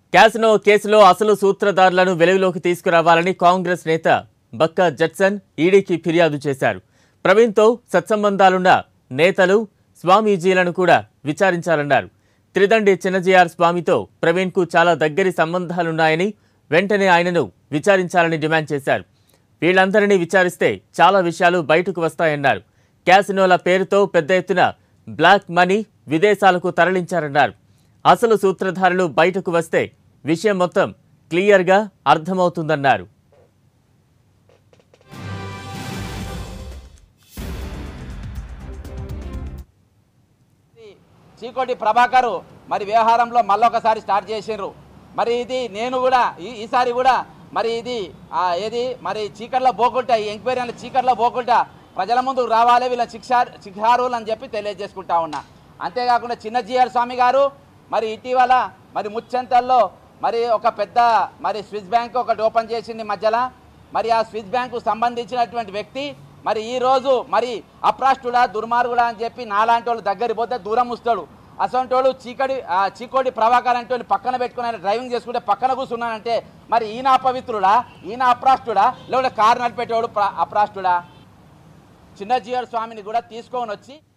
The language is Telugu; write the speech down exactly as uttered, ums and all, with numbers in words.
క్యాసినో కేసులో అసలు సూత్రధారులను వెలుగులోకి తీసుకురావాలని కాంగ్రెస్ నేత బక్కా జడ్సన్ ఈడీకి ఫిర్యాదు చేశారు. ప్రవీణ్తో సత్సంబంధాలున్న నేతలు స్వామీజీలను కూడా విచారించాలన్నారు. త్రిదండి చిన్నజీఆర్ స్వామితో ప్రవీణ్కు చాలా దగ్గరి సంబంధాలున్నాయని వెంటనే ఆయనను విచారించాలని డిమాండ్ చేశారు. వీళ్ళందరినీ విచారిస్తే చాలా విషయాలు బయటకు వస్తాయన్నారు. క్యాసినోల పేరుతో పెద్ద ఎత్తున బ్లాక్ మనీ విదేశాలకు తరలించారన్నారు. అసలు సూత్రధారులు బయటకు వస్తే విషయం మొత్తం క్లియర్గా అర్థమవుతుందన్నారు. చీకోటి ప్రభాకర్ మరి వ్యవహారంలో మళ్ళొకసారి స్టార్ట్ చేసిండ్రు. మరి ఇది నేను కూడా ఈసారి కూడా మరి ఇది ఏది మరి చీకట్లో పోకుండా ఈ ఎంక్వైరీ అని చీకట్లో పోకుండా ప్రజల ముందుకు రావాలి, వీళ్ళ శిక్ష శిక్షార్హులు అని చెప్పి తెలియజేసుకుంటా ఉన్నా. అంతేకాకుండా చిన్న జీఆర్ స్వామి గారు మరి ఇటీవల మరి ముచ్చెంతల్లో మరి ఒక పెద్ద మరి స్విస్ బ్యాంక్ ఒకటి ఓపెన్ చేసింది మధ్యలో. మరి ఆ స్విస్ బ్యాంకు సంబంధించినటువంటి వ్యక్తి మరి ఈరోజు మరి అప్రాష్టుడా దుర్మార్గుడా అని చెప్పి నాలాంటి వాళ్ళు దగ్గర పోతే దూరం వస్తాడు. అసలు వాళ్ళు చీకటి చీకోటి ప్రభాకర్ అంటే పక్కన పెట్టుకుని ఆయన డ్రైవింగ్ చేసుకుంటే పక్కన కూర్చున్నానంటే మరి ఈయన అపవిత్రుడా, ఈయన అప్రాష్టుడా, లేకపోతే కారు నడిపేటోడు అప్రాష్టుడా? చిన్న జీఆర్ స్వామిని కూడా తీసుకొని వచ్చి